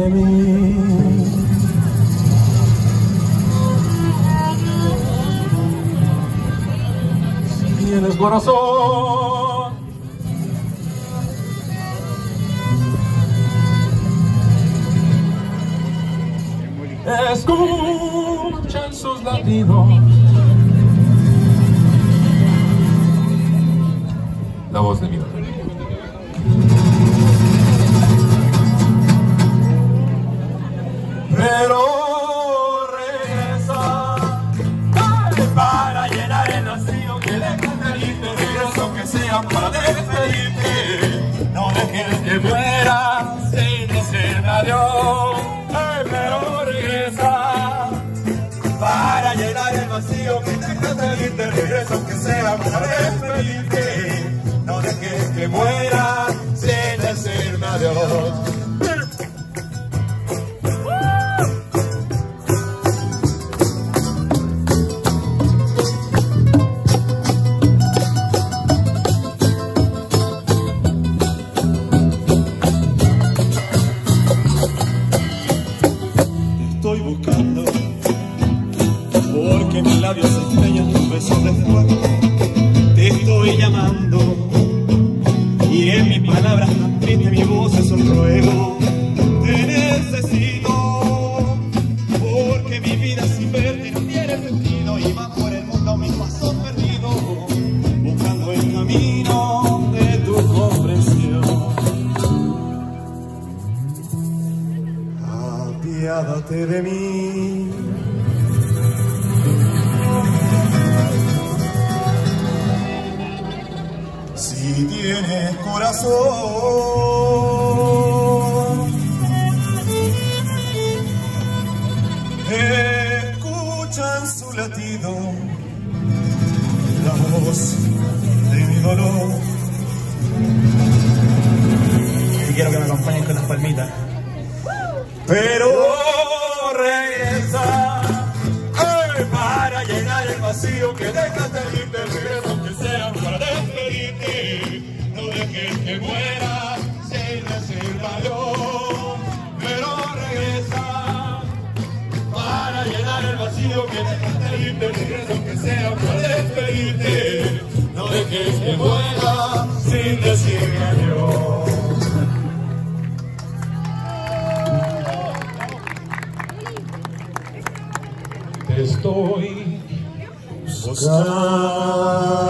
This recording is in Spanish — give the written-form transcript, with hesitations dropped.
de mí. Si tienes corazón, escucha en sus latidos la voz de mi dolor. Pero regresa, dale para llenar el vacío que dejas de irte, regreso que sea para despedirte. No dejes que muera sin decirme adiós. Pero regresa para llenar el vacío que dejas de irte, regreso que sea para despedirte. No dejes que muera sin decirme adiós. Estoy buscando porque mis labios se estrellan en un beso de fuego. Te estoy llamando y en mis palabras tan tristes mi voz es un ruego. Te necesito porque mi vida sin verte no tiene sentido y más por el mundo mi paso perdido buscando el camino de tu comprensión. Apiádate de mí. Si tienes corazón, escucha en su latido la voz de mi dolor. Y quiero que me acompañen con las palmitas. Pero regresa para llenar el vacío que dejas de irte, regreso que sea para despedirte. No dejes que muera sin decir adiós. Pero regresa para llenar el vacío que dejas de irte, regreso que sea para despedirte. No dejes que muera sin decir adiós. Te estoy buscando.